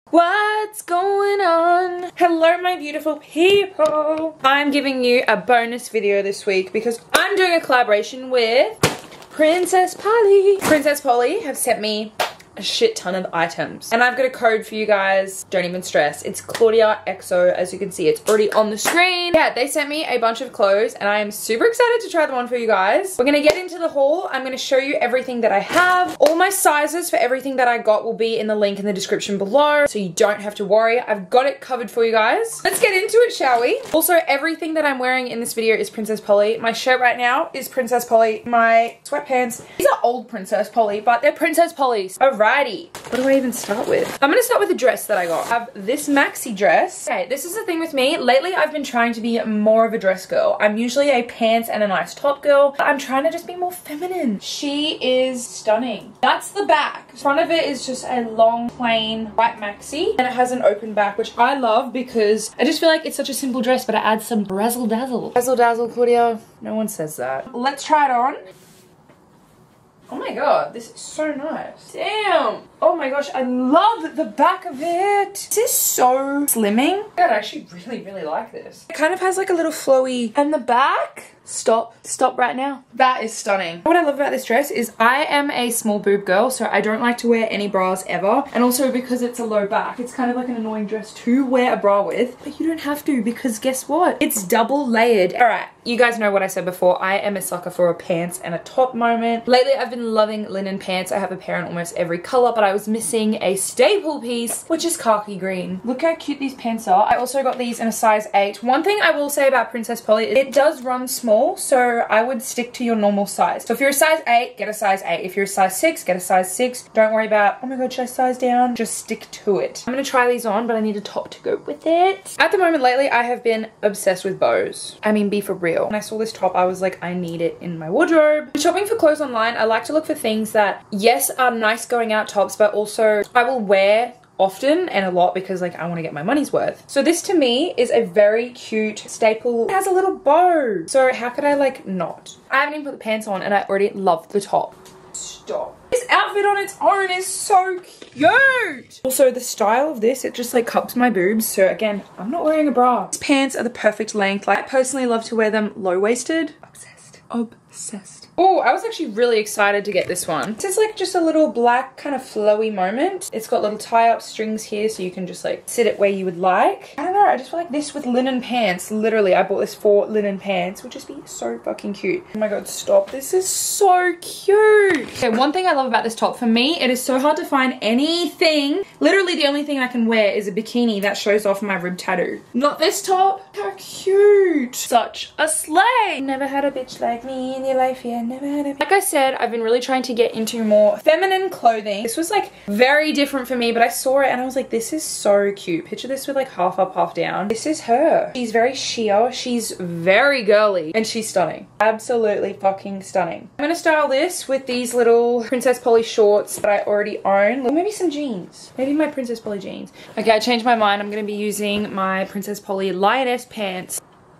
What's going on? Hello my beautiful people. I'm giving you a bonus video this week because I'm doing a collaboration with Princess Polly. Princess Polly have sent me a shit ton of items and I've got a code for you guys. Don't even stress. It's Claudia XO. As you can see, it's already on the screen. Yeah, they sent me a bunch of clothes and I am super excited to try them on for you guys. We're gonna get into the haul. I'm gonna show you everything that I have. All my sizes for everything that I got will be in the link in the description below, so you don't have to worry. I've got it covered for you guys. Let's get into it, shall we? Also, everything that I'm wearing in this video is Princess Polly. My shirt right now is Princess Polly. My sweatpants, these are old Princess Polly, but they're Princess Polly's. Alrighty, what do I even start with? I'm gonna start with the dress that I got. I have this maxi dress. Okay, this is the thing with me. Lately, I've been trying to be more of a dress girl. I'm usually a pants and a nice top girl. I'm trying to just be more feminine. She is stunning. That's the back. Front of it is just a long, plain white maxi, and it has an open back, which I love because I just feel like it's such a simple dress, but it adds some razzle dazzle. Razzle dazzle, Claudia. No one says that. Let's try it on. Oh my god, this is so nice. Damn. Oh my gosh, I love the back of it. This is so slimming. I actually really like this. It kind of has like a little flowy, and the back, stop right now. That is stunning. What I love about this dress is I am a small boob girl, so I don't like to wear any bras ever. And also because it's a low back, it's kind of like an annoying dress to wear a bra with, but you don't have to because guess what? It's double layered. All right, you guys know what I said before. I am a sucker for a pants and a top moment. Lately, I've been loving linen pants. I have a pair in almost every color, but I was missing a staple piece, which is khaki green. Look how cute these pants are. I also got these in a size 8. One thing I will say about Princess Polly, it does run small, so I would stick to your normal size. So if you're a size 8, get a size 8. If you're a size 6, get a size 6. Don't worry about, oh my god, should I size down? Just stick to it. I'm gonna try these on, but I need a top to go with it. At the moment lately, I have been obsessed with bows. I mean, be for real. When I saw this top, I was like, I need it in my wardrobe. When shopping for clothes online, I like to look for things that, yes, are nice going out tops, but also I will wear often and a lot because like I want to get my money's worth. So this to me is a very cute staple. It has a little bow. So how could I like not? I haven't even put the pants on and I already love the top. Stop. This outfit on its own is so cute. Also the style of this, it just like cups my boobs. So again, I'm not wearing a bra. These pants are the perfect length. Like I personally love to wear them low-waisted. Obsessed. Obsessed. Oh, I was actually really excited to get this one. This is like just a little black kind of flowy moment. It's got little tie-up strings here so you can just like sit it where you would like. I don't know, I just feel like this with linen pants. Literally, I bought this for linen pants would just be so fucking cute. Oh my god, stop. This is so cute. Okay, one thing I love about this top, for me, it is so hard to find anything. Literally, the only thing I can wear is a bikini that shows off my rib tattoo. Not this top. How cute. Such a slay. Never had a bitch like me in your life yet. Like I said, I've been really trying to get into more feminine clothing. This was like very different for me, but I saw it and I was like, this is so cute. Picture this with like half up, half down. This is her. She's very sheer. She's very girly and she's stunning. Absolutely fucking stunning. I'm gonna style this with these little Princess Polly shorts that I already own. Or maybe some jeans. Maybe my Princess Polly jeans. Okay, I changed my mind. I'm gonna be using my Princess Polly lioness pants.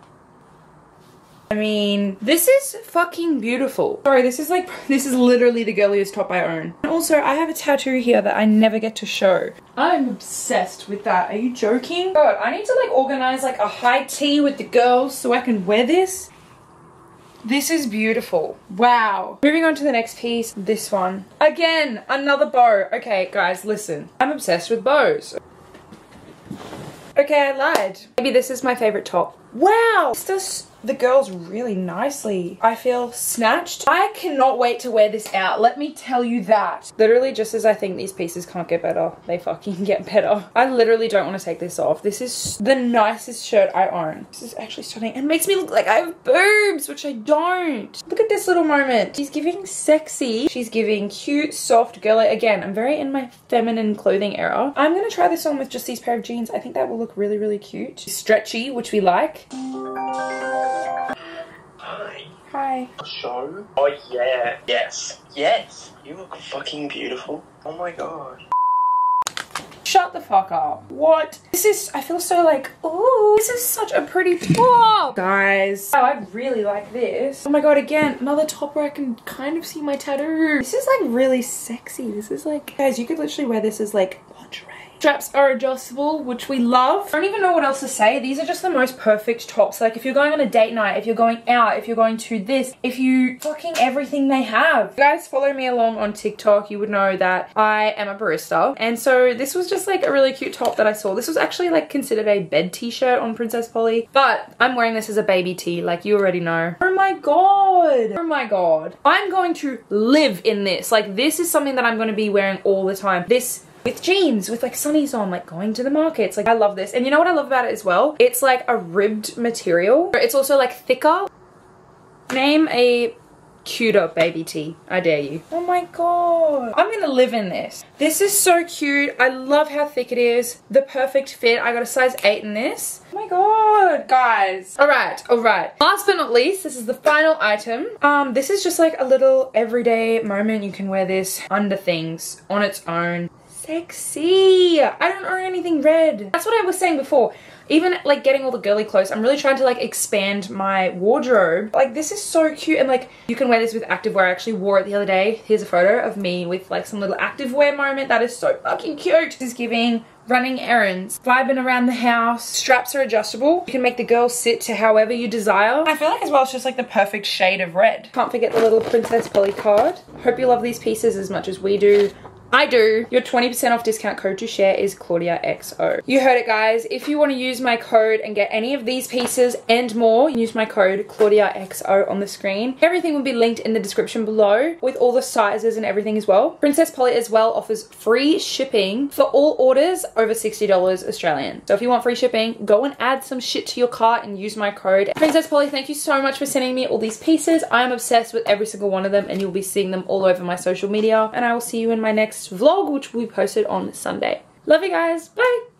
I mean, this is fucking beautiful. Sorry, this is literally the girliest top I own. And also, I have a tattoo here that I never get to show. I'm obsessed with that. Are you joking? God, I need to like organize like a high tea with the girls so I can wear this. This is beautiful. Wow. Moving on to the next piece, this one. Again, another bow. Okay, guys, listen. I'm obsessed with bows. Okay, I lied. Maybe this is my favorite top. Wow, this does the girls really nicely. I feel snatched. I cannot wait to wear this out. Let me tell you that. Literally, just as I think these pieces can't get better, they fucking get better. I literally don't want to take this off. This is the nicest shirt I own. This is actually stunning. It makes me look like I have boobs, which I don't. Look at this little moment. She's giving sexy. She's giving cute, soft, girly. Again, I'm very in my feminine clothing era. I'm gonna try this on with just these pair of jeans. I think that will look really cute. Stretchy, which we like. Hi. Hi. Show? Oh yeah. Yes. Yes. You look fucking beautiful. Oh my god. Shut the fuck up. What? This is, I feel so like, ooh, this is such a pretty top. Guys. Oh, I really like this. Oh my god, again, another top where I can kind of see my tattoo. This is like really sexy. This is like, guys, you could literally wear this as like lingerie. Straps are adjustable, which we love. I don't even know what else to say. These are just the most perfect tops. Like if you're going on a date night, if you're going out, if you're going to this, if you fucking everything they have. If you guys follow me along on TikTok, you would know that I am a barista. And so this was just like a really cute top that I saw. This was actually like considered a bed t-shirt on Princess Polly, but I'm wearing this as a baby tee, like you already know. Oh my god. Oh my god. I'm going to live in this. Like this is something that I'm going to be wearing all the time. This with jeans, with like sunnies on, like going to the markets. Like I love this. And you know what I love about it as well? It's like a ribbed material. It's also like thicker. Name a cuter baby tee, I dare you. Oh my god. I'm gonna live in this. This is so cute. I love how thick it is. The perfect fit. I got a size 8 in this. Oh my god, guys. Alright. Last but not least, this is the final item. This is just like a little everyday moment. You can wear this under things on its own. Sexy. I don't own anything red. That's what I was saying before. Even like getting all the girly clothes, I'm really trying to like expand my wardrobe. Like this is so cute, and like you can wear this with activewear. I actually wore it the other day. Here's a photo of me with like some little activewear moment. That is so fucking cute. This is giving running errands, vibing around the house. Straps are adjustable. You can make the girl sit to however you desire. I feel like as well it's just like the perfect shade of red. Can't forget the little Princess Polly card. Hope you love these pieces as much as we do. I do. Your 20% off discount code to share is ClaudiaXO. You heard it, guys. If you want to use my code and get any of these pieces and more, use my code ClaudiaXO on the screen. Everything will be linked in the description below with all the sizes and everything as well. Princess Polly as well offers free shipping for all orders over $60 Australian. So if you want free shipping, go and add some shit to your cart and use my code. Princess Polly, thank you so much for sending me all these pieces. I am obsessed with every single one of them, and you'll be seeing them all over my social media. And I will see you in my next vlog, which will be posted on Sunday. Love you guys. Bye.